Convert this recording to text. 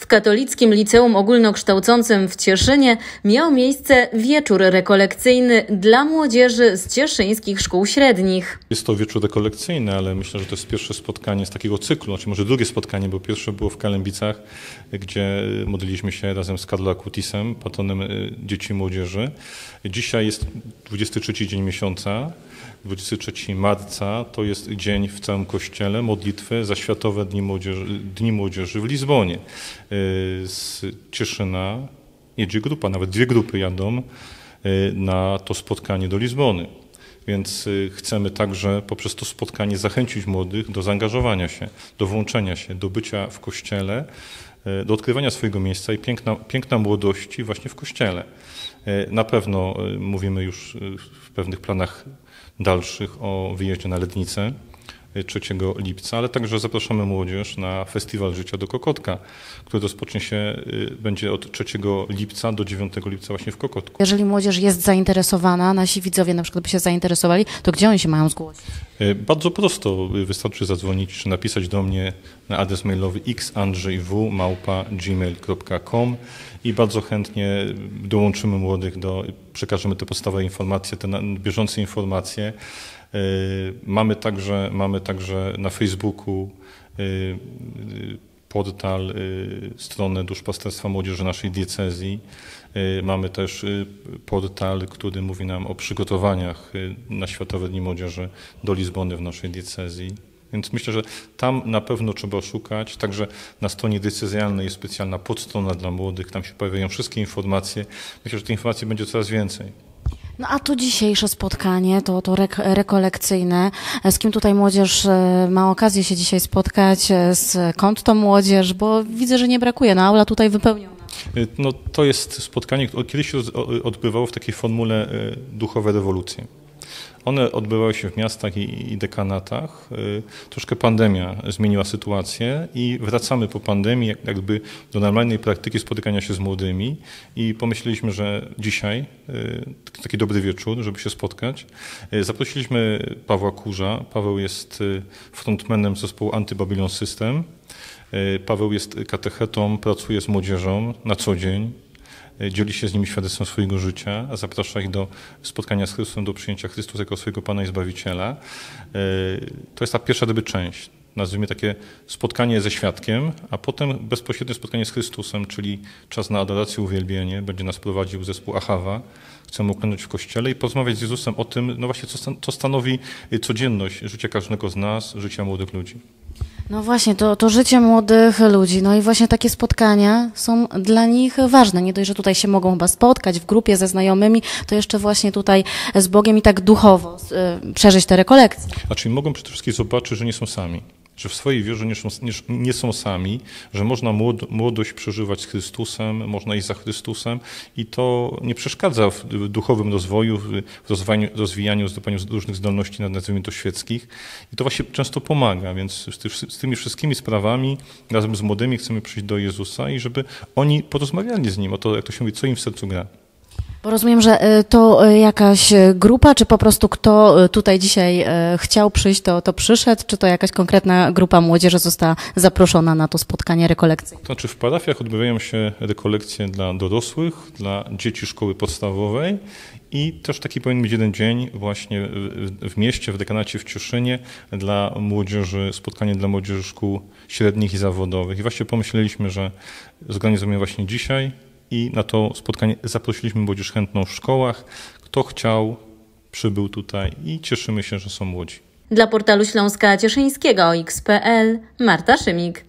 W Katolickim Liceum Ogólnokształcącym w Cieszynie miał miejsce wieczór rekolekcyjny dla młodzieży z cieszyńskich szkół średnich. Jest to wieczór rekolekcyjny, ale myślę, że to jest pierwsze spotkanie z takiego cyklu, znaczy może drugie spotkanie, bo pierwsze było w Kalembicach, gdzie modliliśmy się razem z Karlo Akutisem, patronem dzieci i młodzieży. Dzisiaj jest 23 dzień miesiąca. 23 marca to jest dzień w całym Kościele modlitwy za Światowe Dni Młodzieży w Lizbonie. Z Cieszyna jedzie grupa, nawet dwie grupy jadą na to spotkanie do Lizbony. Więc chcemy także poprzez to spotkanie zachęcić młodych do zaangażowania się, do włączenia się, do bycia w Kościele, do odkrywania swojego miejsca i piękna młodości właśnie w Kościele. Na pewno mówimy już w pewnych planach dalszych o wyjeździe na Lednicę 3 lipca, ale także zapraszamy młodzież na Festiwal Życia do Kokotka, który rozpocznie się, będzie od 3 lipca do 9 lipca właśnie w Kokotku. Jeżeli młodzież jest zainteresowana, nasi widzowie na przykład by się zainteresowali, to gdzie oni się mają zgłosić? Bardzo prosto, wystarczy zadzwonić czy napisać do mnie na adres mailowy xandrzejw@gmail.com i bardzo chętnie dołączymy młodych, przekażemy te podstawowe informacje, te bieżące informacje. Mamy także na Facebooku portal, stronę Duszpasterstwa Młodzieży naszej diecezji. Mamy też portal, który mówi nam o przygotowaniach na Światowe Dni Młodzieży do Lizbony w naszej diecezji. Więc myślę, że tam na pewno trzeba szukać. Także na stronie diecezjalnej jest specjalna podstrona dla młodych. Tam się pojawiają wszystkie informacje. Myślę, że tych informacji będzie coraz więcej. No a to dzisiejsze spotkanie, to rekolekcyjne. Z kim tutaj młodzież ma okazję się dzisiaj spotkać? Skąd to młodzież? Bo widzę, że nie brakuje. No aula tutaj wypełniona. No, to jest spotkanie, które kiedyś się odbywało w takiej formule duchowe rewolucje. One odbywały się w miastach i dekanatach. Troszkę pandemia zmieniła sytuację i wracamy po pandemii jakby do normalnej praktyki spotykania się z młodymi i pomyśleliśmy, że dzisiaj taki dobry wieczór, żeby się spotkać. Zaprosiliśmy Pawła Kurza. Paweł jest frontmanem zespołu Anti-Babylon System. Paweł jest katechetą, pracuje z młodzieżą na co dzień. Dzieli się z nimi świadectwem swojego życia, a zaprasza ich do spotkania z Chrystusem, do przyjęcia Chrystusa jako swojego Pana i Zbawiciela. To jest ta pierwsza część. Nazwijmy takie spotkanie ze świadkiem, a potem bezpośrednie spotkanie z Chrystusem, czyli czas na adorację, uwielbienie. Będzie nas prowadził zespół Achawa. Chcemy uklęknąć w Kościele i porozmawiać z Jezusem o tym, no właśnie, co stanowi codzienność życia każdego z nas, życia młodych ludzi. No właśnie, to życie młodych ludzi, no i właśnie takie spotkania są dla nich ważne. Nie dość, że tutaj się mogą chyba spotkać w grupie ze znajomymi, to jeszcze właśnie tutaj z Bogiem i tak duchowo przeżyć te rekolekcje. A czyli mogą przede wszystkim zobaczyć, że nie są sami, że w swojej wierze nie są sami, że można młodość przeżywać z Chrystusem, można iść za Chrystusem i to nie przeszkadza w duchowym rozwoju, w rozwijaniu, zdobywaniu różnych zdolności, nazwijmy to świeckich. I to właśnie często pomaga, więc z tymi wszystkimi sprawami razem z młodymi chcemy przyjść do Jezusa i żeby oni porozmawiali z Nim o to, jak to się mówi, co im w sercu gra. Bo rozumiem, że to jakaś grupa, czy po prostu kto tutaj dzisiaj chciał przyjść, to przyszedł, czy to jakaś konkretna grupa młodzieży została zaproszona na to spotkanie rekolekcyjne? To znaczy w parafiach odbywają się rekolekcje dla dorosłych, dla dzieci szkoły podstawowej i też taki powinien być jeden dzień właśnie w mieście, w dekanacie w Cieszynie dla młodzieży, spotkanie dla młodzieży szkół średnich i zawodowych. I właśnie pomyśleliśmy, że zorganizujemy właśnie dzisiaj i na to spotkanie zaprosiliśmy młodzież chętną w szkołach. Kto chciał, przybył tutaj i cieszymy się, że są młodzi. Dla portalu Śląska Cieszyńskiego OX.pl Marta Szymik.